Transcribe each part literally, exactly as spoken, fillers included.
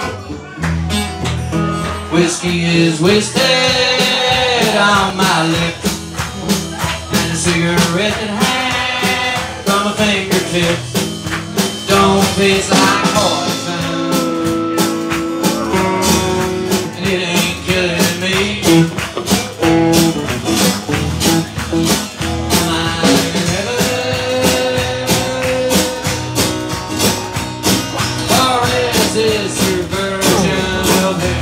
Whiskey is wasted on my lips, and a cigarette that hangs from my fingertips don't taste like poison, and it ain't killing me. Am I in heaven, or is this your version of hell?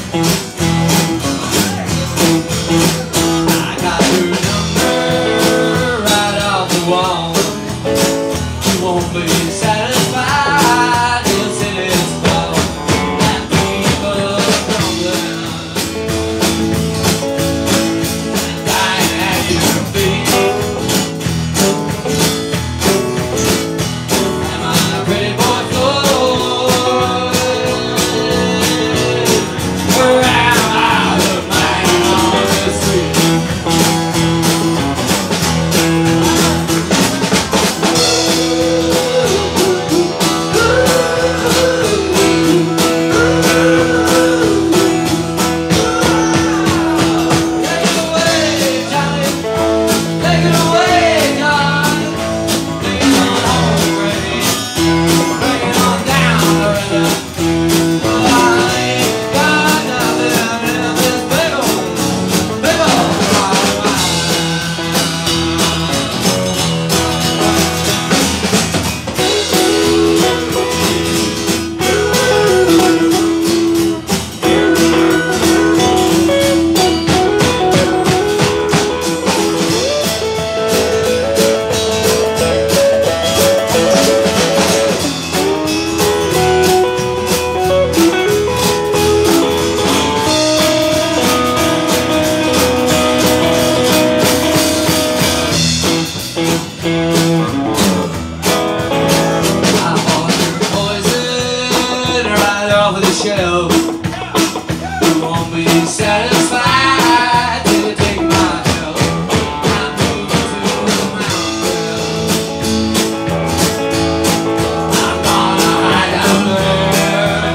Shelf. You won't be satisfied till you take my help. I'm moving to the mountain. I'm gonna hide out there.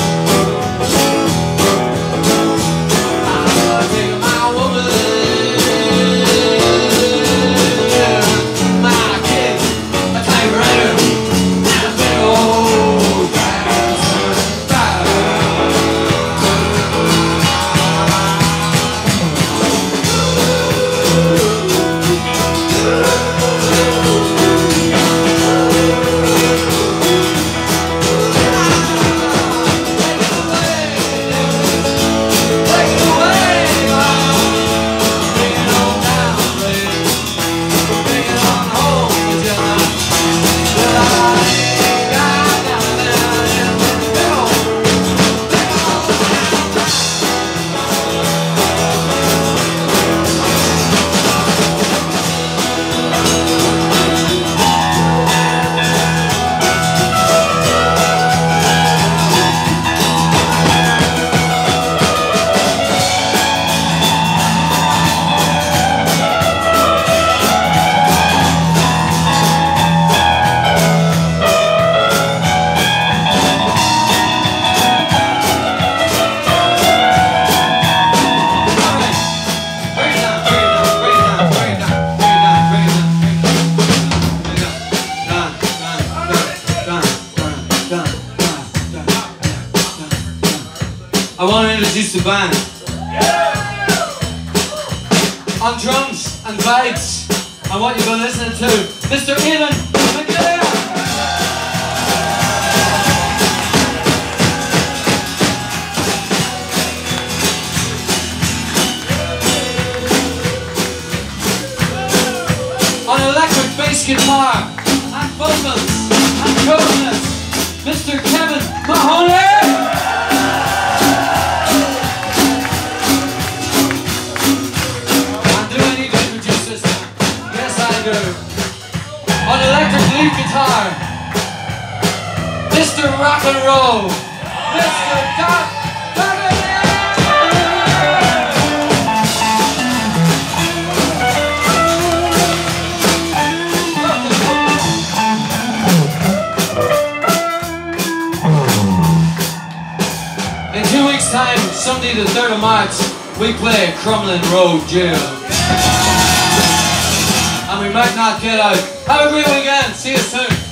I'm gonna take my woman, my kid, a typewriter, and a big old I want to introduce the band. On drums and vibes, and what you've been listening to, Mister Eamon McGill. On electric bass guitar and vocals and chorus, Mister Kevin Mahoney. On time, Sunday the third of March, we play at Crumlin Road Jail. And we might not get out. Have a great weekend. See you soon.